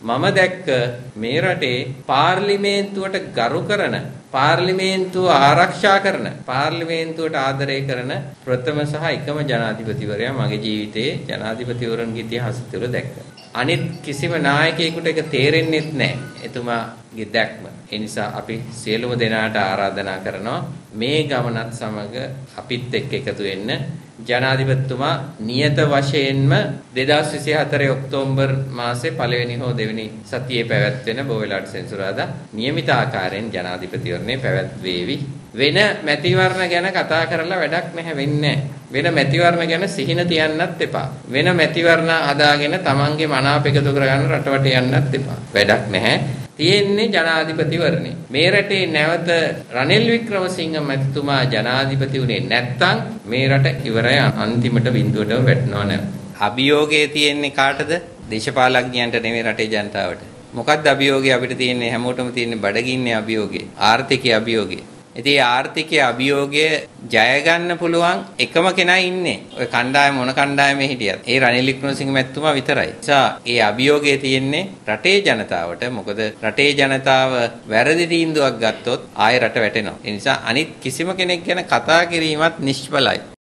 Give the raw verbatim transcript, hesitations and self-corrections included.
මම දැක්ක මේ රටේ පාර්ලිමේන්තුවට ගරු කරන පාර්ලිමේන්තුව ආරක්ෂා කරන පාර්ලිමේන්තුවට ආදරය කරන ප්‍රථම සහ එකම ජනාධිපතිවරයා මගේ ජීවිතයේ ජනාධිපතිවරුන්ගේ ඉතිහාසය තුළ දැක්කා. අනිත් කිසිම නායකයෙකුට ඒක තේරෙන්නේ නැහැ. එතුමාගේ දැක්ම. ඒ නිසා අපි සියලුම දෙනාට ආරාධනා කරනවා මේ ගමනත් සමග අපිත් එක්ක එකතු වෙන්න. ජනාධිපතිතුමා නියත වශයෙන්ම දෙදාස් විසිහතර ඔක්තෝබර් මාසේ පළවෙනි හෝ දෙවෙනි සතියේ පැවැත්වෙන බෝවෙලාට සෙන්සුරාදා නියමිත ආකාරයෙන් ජනාධිපතිවරණය පැවැත්වේවි. වෙන මැතිවරණ ගැන කතා කරලා වැඩක් නැහැ වෙන්නේ. වෙන මැතිවරණ ගැන සිහින තියන්නත් එපා. වෙන මැතිවරණ හදාගෙන තමන්ගේ මනාප එකතු කරගන්න රටවට යන්නත් එපා. වැඩක් නැහැ. තියෙන්නේ ජනාධිපතිවරණේ. මේ රටේ නැවත රනිල් වික්‍රමසිංහ මැතිතුමා ජනාධිපති වුණේ නැත්නම් මේ රට ඉවරයි අන්තිමට බිඳුවටම වැටෙනවා නේද? අභියෝගයේ තියෙන්නේ කාටද? දේශපාලඥයන්ට නෙමෙයි රටේ ජනතාවට. මොකක්ද අභියෝගය අපිට තියෙන්නේ? හැමෝටම තියෙන්නේ බඩගින්නේ අභියෝගය. ආර්ථිකයේ අභියෝගය. ඉතින් ආර්ථිකයේ අභියෝගය ජය ගන්න පුළුවන් එකම කෙනා ඉන්නේ. ඔය කණ්ඩායම මොන කණ්ඩායමේ හිටියත් ඒ රනිල් වික්‍රමසිංහ මැතිතුමා විතරයි. ඒ නිසා ඒ අභියෝගය තියෙන්නේ රටේ ජනතාවට. මොකද රටේ ජනතාව වැරදි තීන්දුවක් ගත්තොත් ආයෙ රට වැටෙනවා. ඒ නිසා අනිත් කිසිම කෙනෙක් ගැන කතා කිරීමත් නිෂ්ඵලයි.